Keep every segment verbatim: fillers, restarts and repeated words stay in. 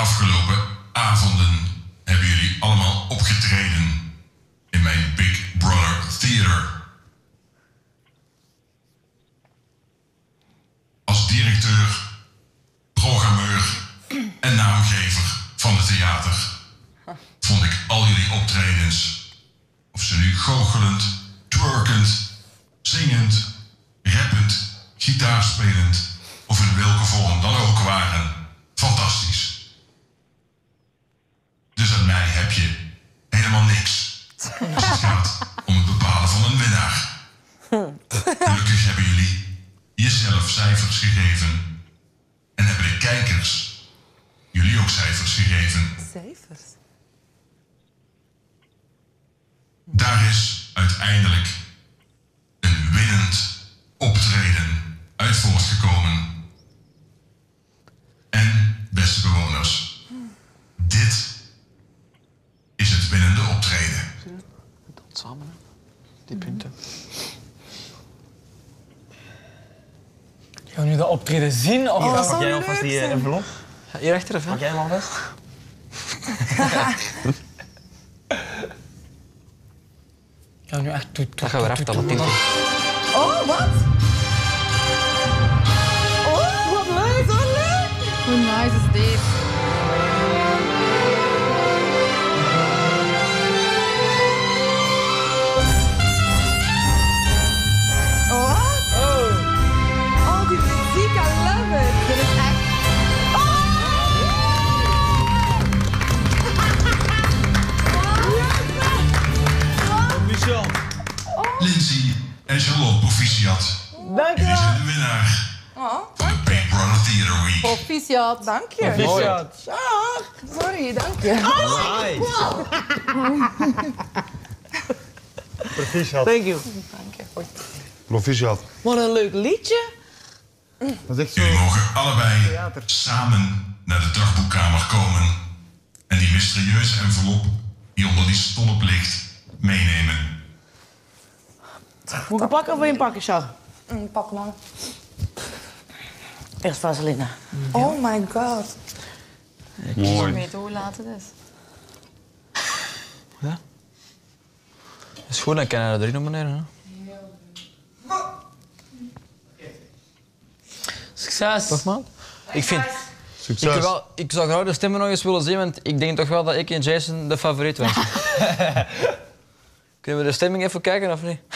afgelopen avonden hebben jullie allemaal opgetreden in mijn Big Brother Theater. Als directeur, programmeur en naamgever van het theater vond ik al jullie optredens, of ze nu goochelend, twerkend, zingend, rappend, gitaarspelend of in welke vorm dan ook waren, fantastisch. Dus aan mij heb je helemaal niks als het gaat om het bepalen van een winnaar. Gelukkig hebben jullie jezelf cijfers gegeven en hebben de kijkers jullie ook cijfers gegeven. Cijfers? Daar is uiteindelijk een winnend optreden uit voortgekomen. En, beste bewoners, dit is het winnende optreden. Dat samen, die punten. Gaan we nu dat optreden zien? Of Oh, Pak jij alvast die uh, envelop? Hier achter even. Pak jij hem alvast? Gaan we nu echt toe, toe, Dat gaan we toe, recht toe, aan toe, het toe. Oh, wat? Oh, wat leuk, wat leuk! Hoe nice is dit? Wat? Oh, die muziek, I love it. Dit is echt... Lindsay en Charlotte proficiat. Dank je Jullie wel. zijn de winnaar Oh, van de Big Brother Theater Week. Proficiat. dank je. Proficiat. Ah, sorry, dank je. Proficiat. Thank you. Proficiat. Wat een leuk liedje. Dat is echt zo. Jullie mogen allebei samen naar de dagboekkamer komen en die mysterieuze envelop die onder die stolp ligt meenemen. Moet ik pakken of wil je hem pakken, Char? Mm, pak maar. Eerst vaseline. Oh my god. Ik Mooi. weet hoe laat het is. Ja. Is goed, dan kan je er drie nomineren. Hè? Succes. Toch, man? Ik vind... Ik, Succes. wel, ik zou graag de stemmen nog eens willen zien, want ik denk toch wel dat ik en Jason de favoriet was. Kunnen we de stemming even kijken of niet?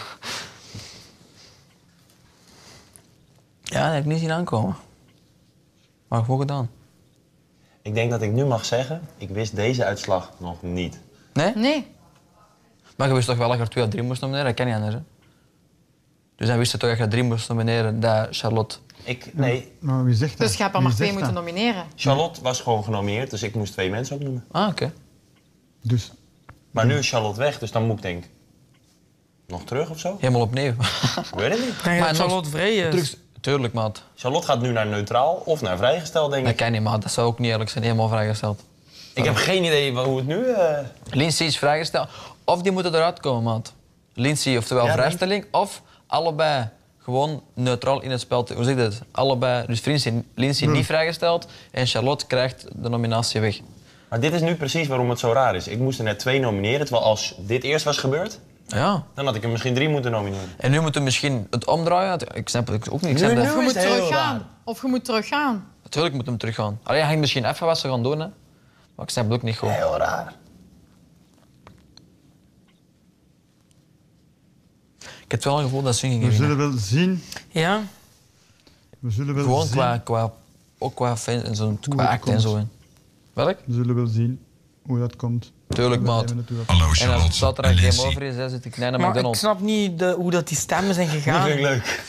Ja, dat heb ik niet zien aankomen. Maar goed gedaan. Ik denk dat ik nu mag zeggen, ik wist deze uitslag nog niet. Nee? Nee. Maar je wist toch wel dat je er twee of drie moest nomineren? Dat kan niet anders, hè? Dus dan wist je toch dat je drie moest nomineren, dat Charlotte... Ik, nee, Maar wie zegt dat? Dus je hebt er Wie maar twee zegt moeten dat? nomineren. Charlotte was gewoon genomineerd, dus ik moest twee mensen opnoemen. Ah, oké. Dus, Maar nu is Charlotte weg, dus dan moet ik denk nog terug of zo? Helemaal opnieuw. Ik weet het niet. Breng Maar je nog- Charlotte vrij is. Terug, tuurlijk, maat. Charlotte gaat nu naar neutraal of naar vrijgesteld, denk Dat ik. kan niet, maat. Dat zou ook niet eerlijk zijn. Helemaal vrijgesteld. Ik heb geen idee wa- hoe het nu... eh, Lindsay is vrijgesteld. Of die moeten eruit komen, maat. Lindsay, oftewel Ja, vrijstelling, of allebei gewoon neutraal in het spel. te- Hoe zeg je dat? Allebei. Dus Lindsay, Lindsay niet vrijgesteld en Charlotte krijgt de nominatie weg. Maar dit is nu precies waarom het zo raar is. Ik moest er net twee nomineren, terwijl als dit eerst was gebeurd, Ja. dan had ik er misschien drie moeten nomineren. En nu moeten we misschien het omdraaien. Ik snap het ook niet. Ik Nu- snap dat- nu- Of je moet is het heel teruggaan. raar. Of je moet teruggaan. Natuurlijk moeten we hem teruggaan. Alleen hij ging misschien even wat ze gaan doen, hè. Maar ik snap het ook niet goed. Heel raar. Ik heb wel een gevoel dat ze gingen we winnen. zullen wel zien. Ja? We zullen wel Gewoon zien. qua, qua, ook qua fans en zo, qua het act en komt. zo. hè. Welk? We zullen wel zien hoe dat komt. Tuurlijk, We maat. hebben natuurlijk- Hallo En als het Charlotte en zaterdag game Lindsay. over is, dan zit ik naar de Maar ik McDonald's. snap niet de, hoe dat die stemmen zijn Dat gegaan. vind ik leuk.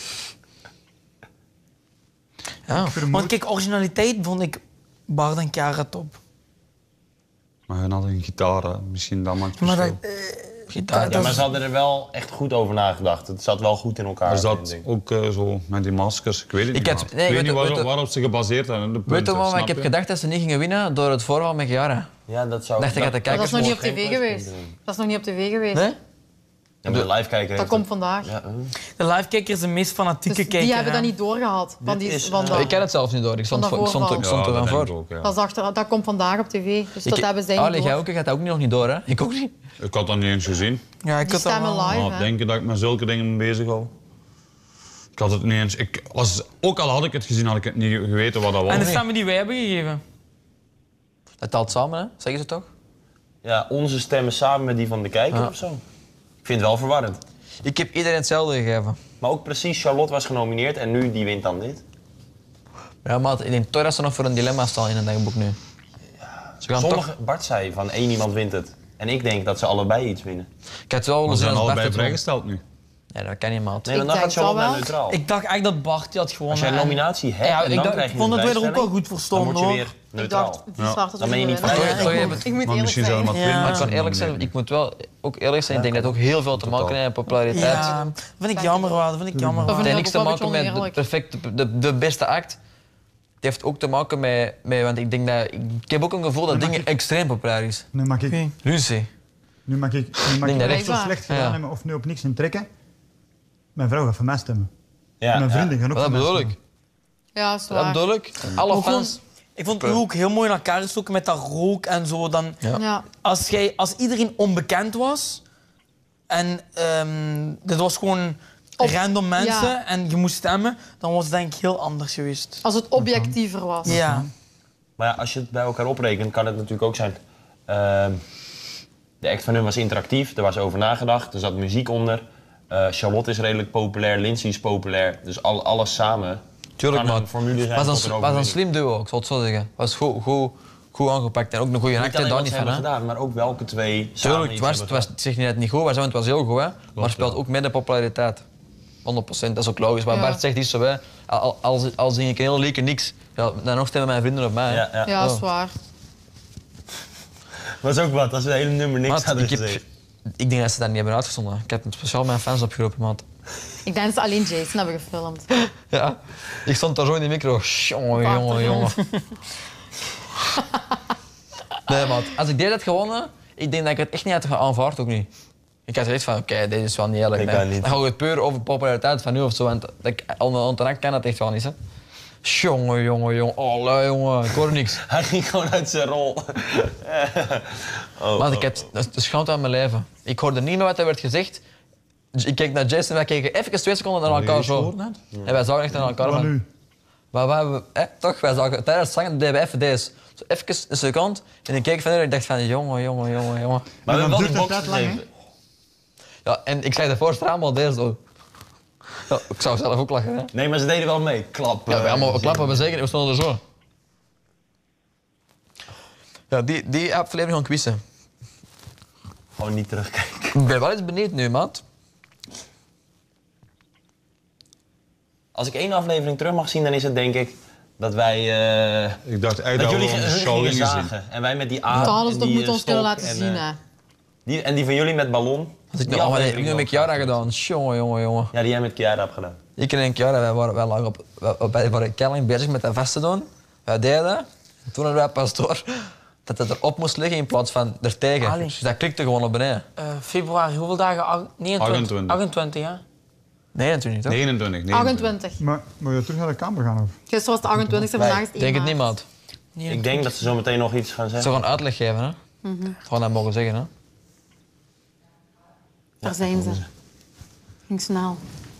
Ja. Want kijk, originaliteit vond ik Bart en Kara top. Maar hun hadden een gitaar, hè. Misschien dat maakt Maar verschil. dat, eh, Gitaar. dat Ja, maar is- ze hadden er wel echt goed over nagedacht. Het zat wel goed in elkaar. Er vind zat ik. ook eh, zo met die maskers, ik weet het Ik niet. had- maar nee, ik weet weet niet je- waar- weet je- waarop ze gebaseerd zijn. hè, De punten, Weet je wel, maar snap ik heb je? gedacht dat ze niet gingen winnen door het voorval met Chiara. Ja, dat zou... Dacht ik dat de Maar dat kijkers is nog niet op geen tv pluspunten geweest. doen. Dat is nog niet op tv geweest. Nee? Ja, maar de live-kijker Dat heeft komt het- vandaag. Ja, uh. De live-kijker is de meest fanatieke Dus kijker. die hebben hè. dat niet doorgehad. Van Dit die, is, van eh, dat, Ik ken het zelfs niet door. Ik stond, Van de ik stond, er- ik voorval. stond er ja, van dat denk voor. ik ook, ja. dat, is achter, dat komt vandaag op tv. Dus dat Ik- hebben zij niet Ali, jij door. ook? Jij hebt dat ook nog niet door, hè? Ik ook niet. Ik had dat niet eens gezien. Ja, ik Die had dat stemmen wel. live, Maar hè. denken dat ik met zulke dingen bezig hou. Ik had het niet eens... Ik, als, ook al had ik het gezien, had ik het niet geweten wat dat was. En de stemmen die wij hebben gegeven. Dat telt samen, hè? Zeggen ze toch? Ja, onze stemmen samen met die van de kijker Ja. of zo. Ik vind het wel verwarrend. Ik heb iedereen hetzelfde gegeven. Maar ook precies, Charlotte was genomineerd en nu die wint dan dit. Ja, maar ik denk toch dat ze nog voor een dilemma staan in het dagboek nu. Ze gaan Sommige, toch... Bart zei van één iemand wint het. En ik denk dat ze allebei iets winnen. Ik had het wel willen We zien zijn als Bart allebei het won. vrijgesteld nu. Nee, dat kan niet, maat. Nee, maar Ik dan denk gaat Charlotte wel naar wel. neutraal. Ik dacht echt dat Bart die had gewonnen. Als jij een en- nominatie hebt Ja, en ik dan dacht- krijg je ik vond een dat wij er ook vrijstelling, wel goed voor stonden, dan word je hoor. weer Ik neutraal. dacht, die zwarte Dan ben je niet winnen. vrij. Toch, toch even- Ik moet Maar eerlijk misschien zijn. zijn er maar twee Ja. Maar ik mensen. kan eerlijk zijn, ik moet wel ook eerlijk zijn. Ik denk dat het ook heel veel te maken heeft met populariteit. Ja, dat vind ik jammer, wel. Dat vind ik jammer. Dat Het vind wel. heeft ik niks ook te wel een maken beetje met de, oneerlijk. perfecte, de, de beste act. Het heeft ook te maken met, met... Want ik denk dat... Ik heb ook een gevoel dat dingen extreem populair is. Nu mag ik, Oké. Lucie. nu mag ik, nu mag Denk ik dat echt echt zo waar. slecht gedaan Ja. hebben of nu op niks in trekken. Mijn vrouw gaat voor mij stemmen. Ja, Mijn ja. vrienden gaan ook Dat voor mij bedoel stemmen. ik. Ja, is Dat waar. bedoel ik. Alle Ook gewoon- fans... Ik vond het ook heel mooi in elkaar gestoken met dat rook en zo. Dan, Ja. Ja. als, jij, als iedereen onbekend was en ehm dit was gewoon Op- random mensen ja. en je moest stemmen, dan was het denk ik heel anders geweest. Als het objectiever was. Ja. Maar ja, als je het bij elkaar oprekent, kan het natuurlijk ook zijn... ehm, de act van hun was interactief, er was over nagedacht, er zat muziek onder. Eh, Charlotte is redelijk populair, Lindsay is populair. Dus al, alles samen Tuurlijk, kan maar een formule zijn was tot een, een was een overwinning. slim duo, ik zal het zo zeggen. Was goed, goed, goed aangepakt en ook een goede Niet act, alleen daar wat niet ze van. hebben Hè. gedaan, maar ook welke twee samen Tuurlijk, het iets was, het hebben was, ik zeg niet dat het niet goed was, want het was heel goed, hè. Maar het speelt ook met de populariteit. honderd procent, dat is ook logisch. Maar Ja. Bart zegt iets zo, hè. Al, als, als zing ik een hele leuke niks, ja, dan nog stemmen mijn vrienden op mij. hè. Ja, ja. Ja, is Oh. waar. Dat is ook wat, als we de hele nummer niks Maat, hadden ik, heb, gezeten. ik denk dat ze dat niet hebben uitgezonden. Ik heb het speciaal mijn fans opgeroepen, maat. Ik denk dat ze alleen Jason hebben gefilmd. Ja, ik stond daar zo in die micro. Jongen, jongen, jongen. Nee, maat. Als ik dit had gewonnen, ik denk dat ik het echt niet had aanvaard, ook niet. Ik had zoiets van, oké, dit is wel niet eerlijk. Ik nee. kan niet. Dan ga je het puur over populariteit van nu of zo. Want dat ik onder de kan dat echt wel niet, hè. Jongen, jongen, jongen. Oh, lui, jongen. Ik hoor niks. Hij ging gewoon uit zijn rol. oh, Maar ik heb, dat is de schaamte aan mijn leven. Ik hoorde niet meer wat er werd gezegd. Dus ik keek naar Jason en wij keken even twee seconden naar elkaar zo. En wij zagen echt naar elkaar Wat van... nu? Maar wij hebben, hè, toch, wij zagen tijdens het zangen deden we even deze. Zo even een seconde. En ik keek van en ik dacht van, jongen, jongen, jongen, jongen. Maar we dan hebben wel duurt die het box tijd lang, gegeven. Ja, en ik zei de voorste allemaal deze zo. Ja, ik zou zelf ook lachen, hè. Nee, maar ze deden wel mee. Klap. Ja, wij allemaal klappen we zeker, we stonden er zo. Ja, die, die aflevering gaan quizzen. Gewoon niet terugkijken. Ik ben wel eens benieuwd nu, maat. Als ik één aflevering terug mag zien, dan is het denk ik dat wij... eh, Ik dacht dat eigenlijk jullie dat we hun onze show gingen gingen zien. zagen. En wij met die aap Dat hadden en ze toch die moeten eh, ons kunnen stok laten en, zien, eh, hè. die, en die van jullie met ballon. Als ik Die nu, oh, nee, aflevering nu heb ik wel. Chiara gedaan. Jongen, jongen, jongen. Ja, die jij met Chiara hebt gedaan. Ik en Chiara, wij waren, wij lagen op, wij, wij waren Kelling bezig met dat vast te doen. Wij deden dat. En toen hadden wij pas door dat het erop moest liggen in plaats van ertegen. Allee. Dus dat klikte gewoon naar beneden. Eh, februari, hoeveel dagen? Ach- negenentwintig. achtentwintig. achtentwintig, ja. Nee, natuurlijk niet, toch? negenentwintig. negenentwintig. achtentwintig. Maar moet je terug naar de kamer gaan? Of? Gisteren was het de achtentwintigste, vandaag is het Ik denk het niet, maart. maat. Ik denk dat ze zo meteen nog iets gaan Ze zeggen. gaan uitleg geven, hè. Gewoon dat mogen zeggen, hè. Daar zijn ze. Ging snel.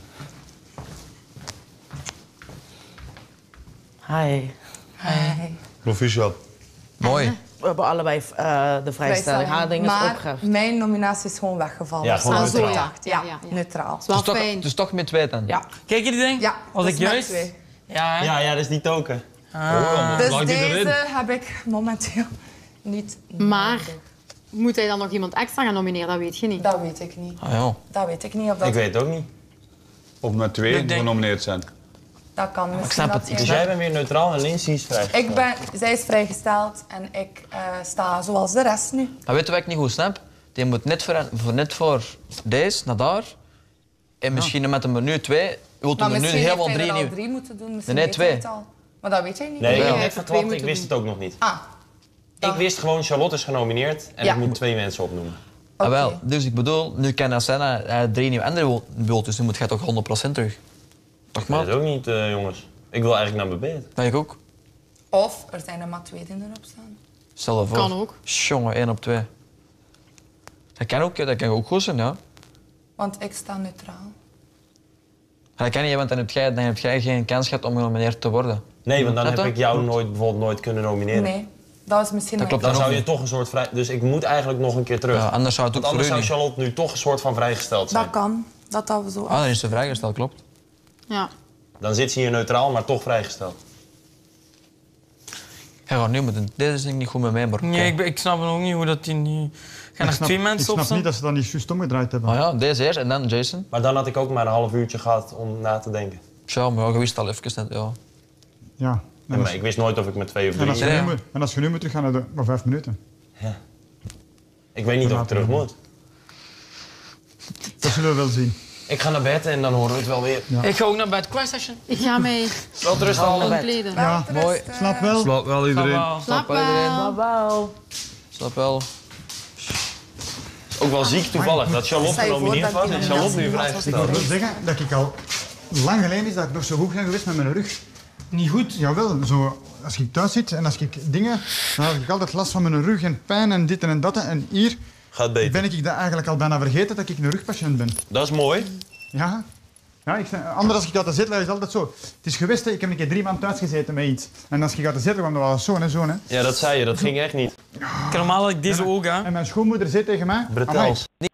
Hi. Proficiat. Mooi. We hebben allebei eh, de vrijstelling. Haar ding is maar opgeheven. mijn nominatie is gewoon weggevallen. Ja, gewoon Ah, Dus zo, neutraal. ja. Ja, ja, ja. neutraal. Dat is wel Dus toch, fijn. dus toch met twee dan? Ja. Kijk je die ding? Ja, Was dat ik is met juist? twee. Ja, hè? Ja, ja, dat is die token. Dus Lag die erin? deze heb ik momenteel niet. Maar moet hij dan nog iemand extra gaan nomineren? Dat weet je niet. Dat weet ik niet. Ah, ja. Dat weet ik niet. Of dat, Ik weet het ook niet. Of met twee Ik denk- genomineerd zijn. dat kan misschien. snap dat het, hij- Dus jij bent weer neutraal en Lindsay is vrij. Ik ben, zij is vrijgesteld en ik eh, sta zoals de rest nu. Maar weet je wat ik niet goed snap? Die moet net voor, voor, net voor deze, naar daar. En misschien met een nu twee, wilt Maar er nu misschien heeft helemaal hij drie er al nieuw. drie moeten doen. Misschien Nee, weet twee. hij het al. Maar dat weet jij niet. Nee, ik Ja. heb Ja, net voor verklapt, twee ik moeten wist het ook nog niet. Ah, Ik wist gewoon, Charlotte is genomineerd en Ja. ik moet twee mensen opnoemen. Ah, wel. Dus ik bedoel, nu kan dat zijn dat hij drie nieuwe andere wilt, dus nu moet jij toch honderd procent terug. Toch Ik maar? weet het ook niet, uh, jongens. Ik wil eigenlijk naar mijn bed. Dat ik ook. Of er zijn er maar twee die erop staan. Stel je voor. Kan ook. Jongen, één op twee. Dat kan ook, dat kan ook goed zijn, ja. Want ik sta neutraal. Maar dat kan niet, want dan heb jij, dan heb jij geen kans gehad om genomineerd te worden. Nee, want dan Snap heb je? ik jou nooit, bijvoorbeeld nooit kunnen nomineren. Nee, dat is misschien Dat nog klopt Dan dan zou ook je toch een soort vrij... Dus ik moet eigenlijk nog een keer terug. Ja, anders zou het ook Want anders voor u zou niet. Charlotte nu toch een soort van vrijgesteld zijn. Dat kan, dat dat we zo... Ah, dan is de vrijgesteld, klopt. Ja. Dan zit ze hier neutraal, maar toch vrijgesteld. Hij gaat nu moeten. Deze is niet goed met mij, maar... Nee, ik, ben- ik snap ook niet hoe dat die nu... Gaan Ik er snap, twee ik mensen op snap staan? niet dat ze dat niet juist omgedraaid hebben. Oh ja, deze eerst en dan Jason. Maar dan had ik ook maar een half uurtje gehad om na te denken. Tja, maar ja, je wist al even net, ja. Ja. En En als, maar ik wist nooit of ik met twee of en drie... als je Ja. nu moet- en als je nu moet teruggaan naar de maar vijf minuten. Ik weet niet of ik terug moet. Dat zullen we wel zien. Ik ga naar bed en dan horen we het wel weer. Ik ga ook naar bed. Qua session. Ik ga mij Wel rust al. omkleden. Ja, Mooi. slaap wel. Slaap wel iedereen. Jawel. Slaap wel iedereen. wel. Wauw. Snap wel. Ook wel ziek toevallig dat Charlotte Stel je voor genomineerd dat was die en Charlotte nu nominatie was. Ik wil vrijgesteld. wel zeggen dat ik al lang geleden is dat ik nog zo goed ben geweest met mijn rug. Niet goed. Jawel, zo, als ik thuis zit en als ik dingen, dan heb ik altijd last van mijn rug en pijn en dit en dat. En hier Gaat beter. ben ik dat eigenlijk al bijna vergeten dat ik een rugpatiënt ben. Dat is mooi. Ja. Ja, ik, zei- anders als ik altijd zit, is het altijd zo. Het is geweest, hè, ik heb een keer drie maanden thuis gezeten met iets. En als ik altijd zitten kwam, dat was zo en zo. Hè. Ja, dat zei je. Dat ging echt niet. Normaal had ik deze ook, hè. En mijn schoonmoeder zei tegen mij... Bretels. "Amai,